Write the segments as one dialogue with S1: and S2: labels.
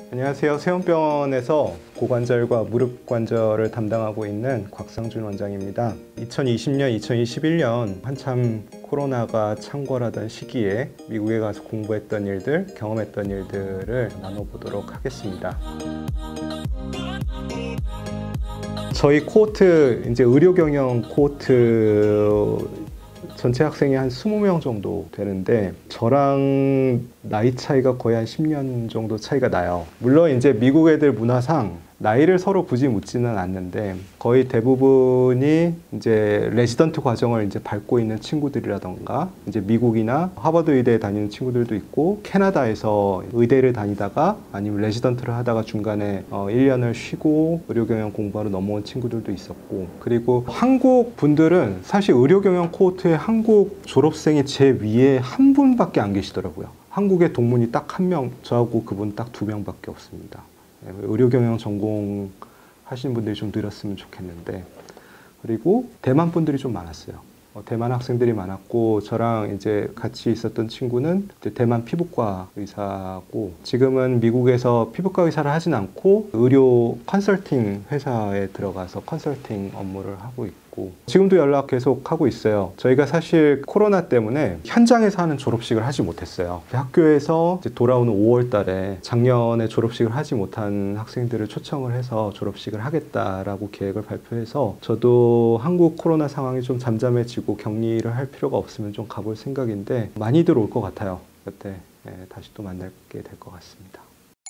S1: 안녕하세요. 세운병원에서 고관절과 무릎 관절을 담당하고 있는 곽상준 원장입니다. 2020년, 2021년 한참 코로나가 창궐하던 시기에 미국에 가서 공부했던 일들, 경험했던 일들을 나눠보도록 하겠습니다. 저희 코호트, 이제 의료 경영 코호트 전체 학생이 한 20명 정도 되는데 저랑 나이 차이가 거의 한 10년 정도 차이가 나요. 물론 이제 미국 애들 문화상 나이를 서로 굳이 묻지는 않는데 거의 대부분이 이제 레지던트 과정을 이제 밟고 있는 친구들이라던가 이제 미국이나 하버드 의대에 다니는 친구들도 있고 캐나다에서 의대를 다니다가 아니면 레지던트를 하다가 중간에 1년을 쉬고 의료경영 공부하러 넘어온 친구들도 있었고, 그리고 한국 분들은 사실 의료경영 코호트에 한국 졸업생이 제 위에 한 분밖에 안 계시더라고요. 한국의 동문이 딱 한 명, 저하고 그분 딱 2명밖에 없습니다. 의료경영 전공 하시는 분들이 좀 늘었으면 좋겠는데, 그리고 대만 분들이 좀 많았어요. 대만 학생들이 많았고, 저랑 이제 같이 있었던 친구는 이제 대만 피부과 의사고, 지금은 미국에서 피부과 의사를 하진 않고 의료 컨설팅 회사에 들어가서 컨설팅 업무를 하고 있고, 지금도 연락 계속 하고 있어요. 저희가 사실 코로나 때문에 현장에서 하는 졸업식을 하지 못했어요. 학교에서 이제 돌아오는 5월 달에 작년에 졸업식을 하지 못한 학생들을 초청을 해서 졸업식을 하겠다라고 계획을 발표해서, 저도 한국 코로나 상황이 좀 잠잠해지고 격리를 할 필요가 없으면 좀 가볼 생각인데 많이들 올 것 같아요. 그때 다시 또 만나게 될 것 같습니다.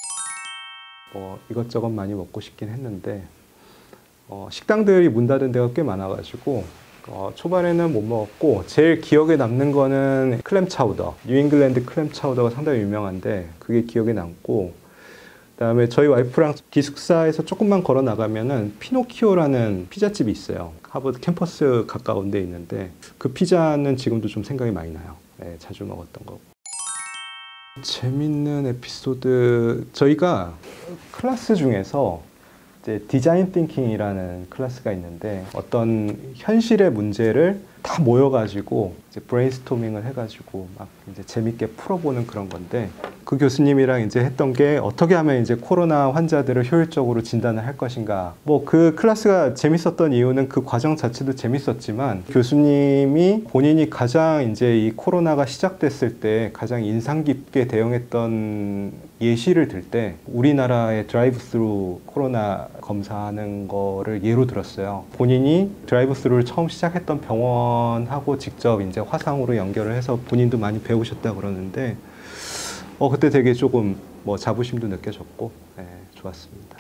S1: 이것저것 많이 먹고 싶긴 했는데 식당들이 문 닫은 데가 꽤 많아가지고 초반에는 못 먹었고, 제일 기억에 남는 거는 클램 차우더, 뉴잉글랜드 클램 차우더가 상당히 유명한데 그게 기억에 남고, 그다음에 저희 와이프랑 기숙사에서 조금만 걸어 나가면은 피노키오라는 피자집이 있어요. 하버드 캠퍼스 가까운 데 있는데 그 피자는 지금도 좀 생각이 많이 나요. 자주 먹었던 거고. 재밌는 에피소드, 저희가 클래스 중에서 이제 디자인 띵킹이라는 클래스가 있는데 어떤 현실의 문제를 다 모여가지고 이제 브레인스토밍을 해가지고 막 이제 재밌게 풀어보는 그런 건데, 그 교수님이랑 이제 했던 게 어떻게 하면 이제 코로나 환자들을 효율적으로 진단을 할 것인가. 그 클래스가 재밌었던 이유는 그 과정 자체도 재밌었지만, 교수님이 본인이 가장 이제 이 코로나가 시작됐을 때 가장 인상 깊게 대응했던 예시를 들 때 우리나라의 드라이브 스루 코로나 검사하는 거를 예로 들었어요. 본인이 드라이브 스루를 처음 시작했던 병원하고 직접 이제 화상으로 연결을 해서 본인도 많이 배우셨다 그러는데 그때 되게 조금 자부심도 느껴졌고 좋았습니다.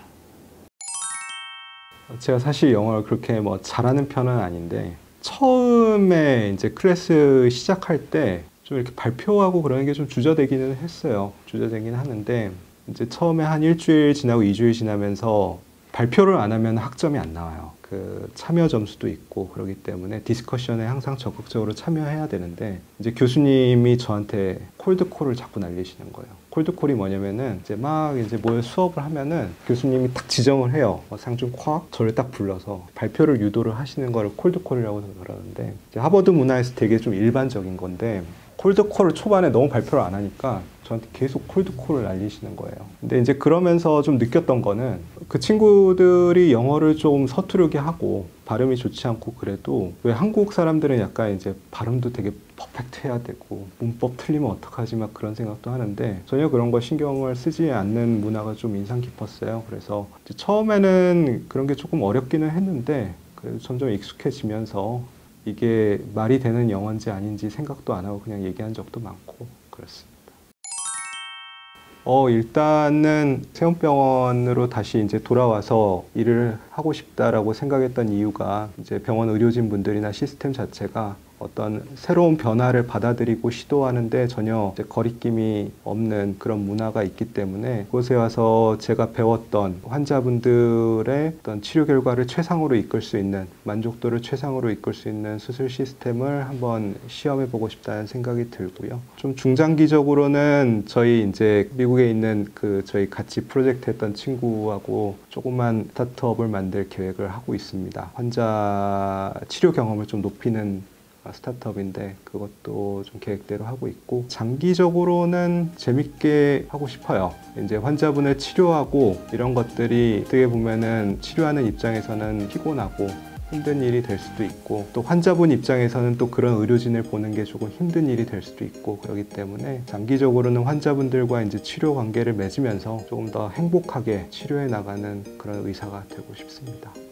S1: 제가 사실 영어를 그렇게 잘하는 편은 아닌데 처음에 이제 클래스 시작할 때 좀 이렇게 발표하고 그러는 게 좀 주저되기는 했어요. 주저되긴 하는데 이제 처음에 한 일주일 지나고 2주일 지나면서 발표를 안 하면 학점이 안 나와요. 그 참여 점수도 있고 그러기 때문에 디스커션에 항상 적극적으로 참여해야 되는데, 이제 교수님이 저한테 콜드콜을 자꾸 날리시는 거예요. 콜드콜이 뭐냐면은 이제 막 이제 모여 수업을 하면은 교수님이 딱 지정을 해요. 상준 콱 저를 딱 불러서 발표를 유도를 하시는 거를 콜드콜이라고 그러는데, 이제 하버드 문화에서 되게 좀 일반적인 건데 콜드콜을 초반에 너무 발표를 안 하니까 저한테 계속 콜드콜을 날리시는 거예요. 근데 이제 그러면서 좀 느꼈던 거는 그 친구들이 영어를 좀 서투르게 하고 발음이 좋지 않고 그래도 왜 한국 사람들은 약간 이제 발음도 되게 퍼펙트 해야 되고 문법 틀리면 어떡하지 막 그런 생각도 하는데 전혀 그런 거 신경을 쓰지 않는 문화가 좀 인상 깊었어요. 그래서 이제 처음에는 그런 게 조금 어렵기는 했는데 그래도 점점 익숙해지면서 이게 말이 되는 영어인지 아닌지 생각도 안 하고 그냥 얘기한 적도 많고 그렇습니다. 일단은 세운병원으로 다시 이제 돌아와서 일을 하고 싶다라고 생각했던 이유가 이제 병원 의료진 분들이나 시스템 자체가 어떤 새로운 변화를 받아들이고 시도하는데 전혀 이제 거리낌이 없는 그런 문화가 있기 때문에 그곳에 와서 제가 배웠던 환자분들의 어떤 치료 결과를 최상으로 이끌 수 있는, 만족도를 최상으로 이끌 수 있는 수술 시스템을 한번 시험해 보고 싶다는 생각이 들고요. 좀 중장기적으로는 저희 이제 미국에 있는 저희 같이 프로젝트 했던 친구하고 조그만 스타트업을 만들 계획을 하고 있습니다. 환자 치료 경험을 좀 높이는 스타트업인데 그것도 좀 계획대로 하고 있고, 장기적으로는 재밌게 하고 싶어요. 이제 환자분을 치료하고 이런 것들이 어떻게 보면은 치료하는 입장에서는 피곤하고 힘든 일이 될 수도 있고, 또 환자분 입장에서는 또 그런 의료진을 보는 게 조금 힘든 일이 될 수도 있고, 그렇기 때문에 장기적으로는 환자분들과 이제 치료 관계를 맺으면서 조금 더 행복하게 치료해 나가는 그런 의사가 되고 싶습니다.